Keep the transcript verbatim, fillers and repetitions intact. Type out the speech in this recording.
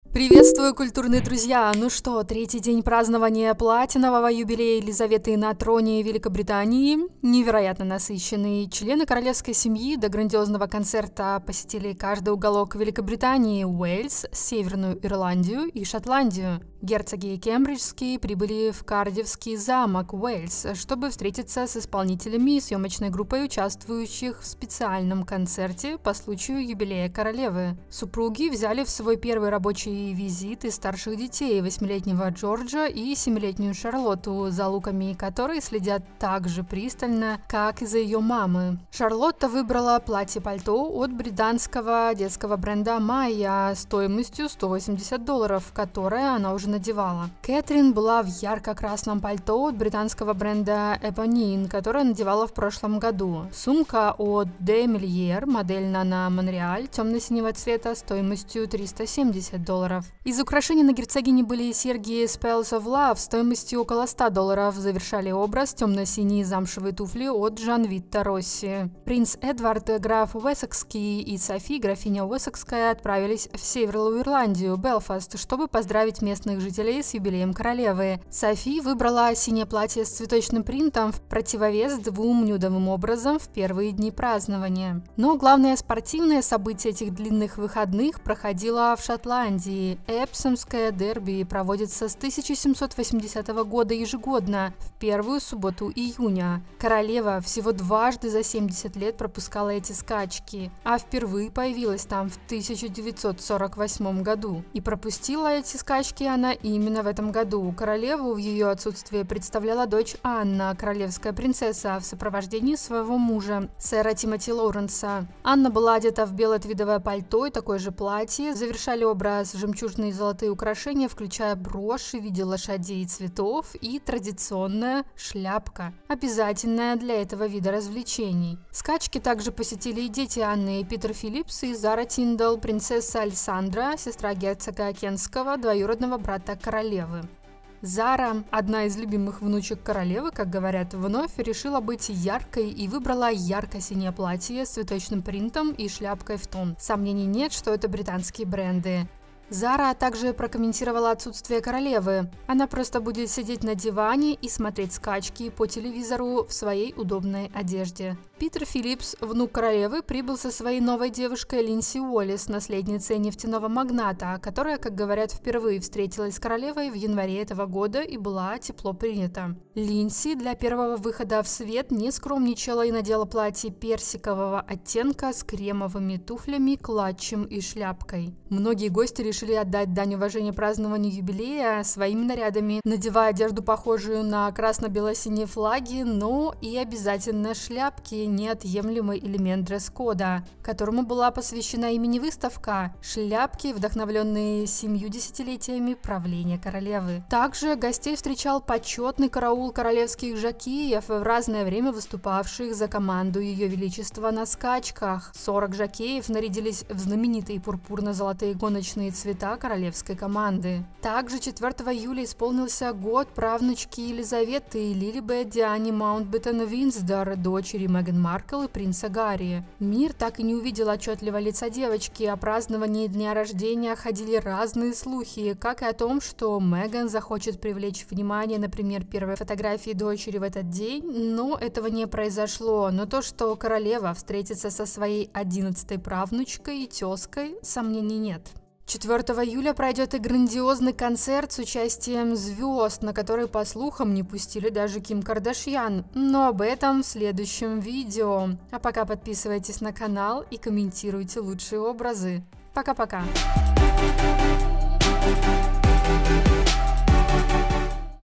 Приветствую, культурные друзья! Ну что, третий день празднования платинового юбилея Елизаветы на троне Великобритании. Невероятно насыщенный. Члены королевской семьи до грандиозного концерта посетили каждый уголок Великобритании, Уэльс, Северную Ирландию и Шотландию. Герцоги Кембриджские прибыли в Кардифский замок, Уэльс, чтобы встретиться с исполнителями и съемочной группой, участвующих в специальном концерте по случаю юбилея королевы. Супруги взяли в свой первый рабочий визит из старших детей, восьмилетнего Джорджа и семилетнюю Шарлотту, за луками которой следят так же пристально, как и за ее мамы. Шарлотта выбрала платье-пальто от британского детского бренда Майя стоимостью сто восемьдесят долларов, которое она уже надевала. Кэтрин была в ярко-красном пальто от британского бренда Eponine, которое надевала в прошлом году. Сумка от De Melier, модель Nana Monreal, темно-синего цвета, стоимостью триста семьдесят долларов. Из украшений на герцогине были серьги Spells of Love стоимостью около ста долларов, завершали образ темно-синие замшевые туфли от Джанвитта Росси. Принц Эдвард, граф Уэссекский, и Софи, графиня Уэссекская, отправились в Северную Ирландию, Белфаст, чтобы поздравить местных жителей с юбилеем королевы. Софи выбрала синее платье с цветочным принтом в противовес двум нюдовым образом в первые дни празднования. Но главное спортивное событие этих длинных выходных проходило в Шотландии. Эпсомское дерби проводится с тысяча семьсот восьмидесятого года ежегодно, в первую субботу июня. Королева всего дважды за семьдесят лет пропускала эти скачки, а впервые появилась там в тысяча девятьсот сорок восьмом году. И пропустила эти скачки она именно в этом году. Королеву в ее отсутствие представляла дочь Анна, королевская принцесса, в сопровождении своего мужа, сэра Тимоти Лоуренса. Анна была одета в белое твидовое пальто и такое же платье. Завершали образ жемчужные и золотые украшения, включая броши в виде лошадей и цветов и традиционная шляпка, обязательная для этого вида развлечений. Скачки также посетили и дети Анны, Питер Филлипс и Зара Тиндал, принцесса Александра, сестра герцога Кентского, двоюродного брата королевы. Зара, одна из любимых внучек королевы, как говорят, вновь решила быть яркой и выбрала ярко-синее платье с цветочным принтом и шляпкой в тон. Сомнений нет, что это британские бренды. Зара также прокомментировала отсутствие королевы. Она просто будет сидеть на диване и смотреть скачки по телевизору в своей удобной одежде. Питер Филлипс, внук королевы, прибыл со своей новой девушкой Линдси Уоллес, наследницей нефтяного магната, которая, как говорят, впервые встретилась с королевой в январе этого года и была тепло принята. Линдси для первого выхода в свет не скромничала и надела платье персикового оттенка с кремовыми туфлями, клатчем и шляпкой. Многие гости решили отдать дань уважения празднованию юбилея своими нарядами, надевая одежду, похожую на красно-бело-синие флаги, но и обязательно шляпки, неотъемлемый элемент дресс-кода, которому была посвящена имени выставка – шляпки, вдохновленные семью десятилетиями правления королевы. Также гостей встречал почетный караул королевских жокеев, в разное время выступавших за команду Ее Величества на скачках. сорок жокеев нарядились в знаменитые пурпурно-золотые гоночные цвета королевской команды. Также четвёртого июля исполнился год правнучки Елизаветы Лилибет Диане Маунтбеттен-Винсдор, дочери Меган Маркл и принца Гарри. Мир так и не увидел отчетливо лица девочки. О праздновании дня рождения ходили разные слухи, как и о том, что Меган захочет привлечь внимание, например, первой фотографии дочери в этот день, но этого не произошло. Но то, что королева встретится со своей одиннадцатой правнучкой и тезкой, сомнений нет. четвёртого июля пройдет и грандиозный концерт с участием звезд, на который, по слухам, не пустили даже Ким Кардашьян. Но об этом в следующем видео. А пока подписывайтесь на канал и комментируйте лучшие образы. Пока-пока!